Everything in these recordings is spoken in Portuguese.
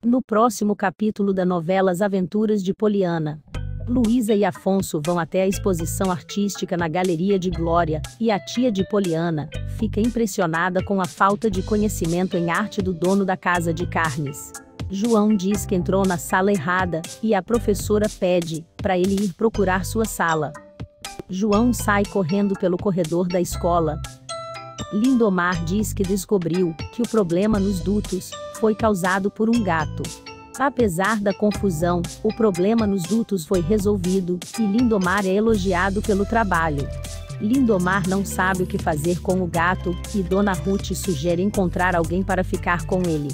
No próximo capítulo da novela As Aventuras de Poliana, Luísa e Afonso vão até a exposição artística na Galeria de Glória, e a tia de Poliana fica impressionada com a falta de conhecimento em arte do dono da casa de carnes. João diz que entrou na sala errada, e a professora pede para ele ir procurar sua sala. João sai correndo pelo corredor da escola. Lindomar diz que descobriu que o problema nos dutos foi causado por um gato. Apesar da confusão, o problema nos dutos foi resolvido, e Lindomar é elogiado pelo trabalho. Lindomar não sabe o que fazer com o gato, e Dona Ruth sugere encontrar alguém para ficar com ele.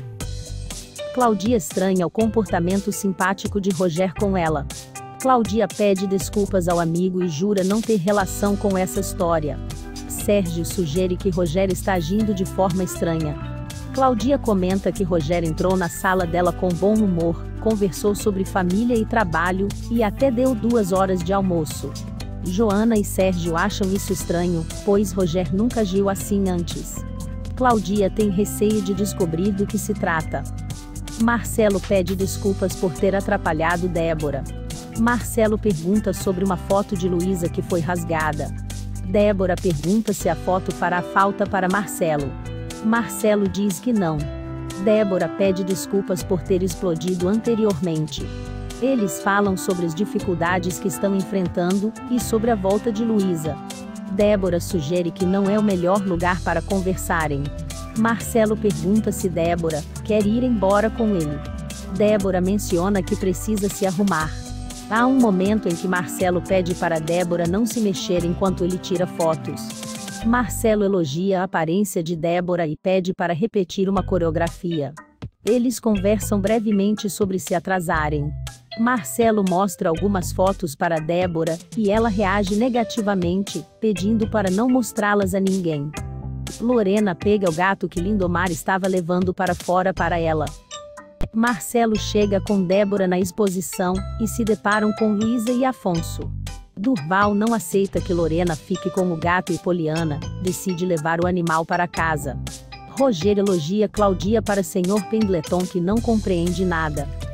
Cláudia estranha o comportamento simpático de Roger com ela. Cláudia pede desculpas ao amigo e jura não ter relação com essa história. Sérgio sugere que Roger está agindo de forma estranha. Cláudia comenta que Roger entrou na sala dela com bom humor, conversou sobre família e trabalho, e até deu 2 horas de almoço. Joana e Sérgio acham isso estranho, pois Roger nunca agiu assim antes. Cláudia tem receio de descobrir do que se trata. Marcelo pede desculpas por ter atrapalhado Débora. Marcelo pergunta sobre uma foto de Luísa que foi rasgada. Débora pergunta se a foto fará falta para Marcelo. Marcelo diz que não. Débora pede desculpas por ter explodido anteriormente. Eles falam sobre as dificuldades que estão enfrentando, e sobre a volta de Luísa. Débora sugere que não é o melhor lugar para conversarem. Marcelo pergunta se Débora quer ir embora com ele. Débora menciona que precisa se arrumar. Há um momento em que Marcelo pede para Débora não se mexer enquanto ele tira fotos. Marcelo elogia a aparência de Débora e pede para repetir uma coreografia. Eles conversam brevemente sobre se atrasarem. Marcelo mostra algumas fotos para Débora, e ela reage negativamente, pedindo para não mostrá-las a ninguém. Lorena pega o gato que Lindomar estava levando para fora para ela. Marcelo chega com Débora na exposição, e se deparam com Luísa e Afonso. Durval não aceita que Lorena fique com o gato e Poliana decide levar o animal para casa. Roger elogia Cláudia para Sr. Pendleton, que não compreende nada.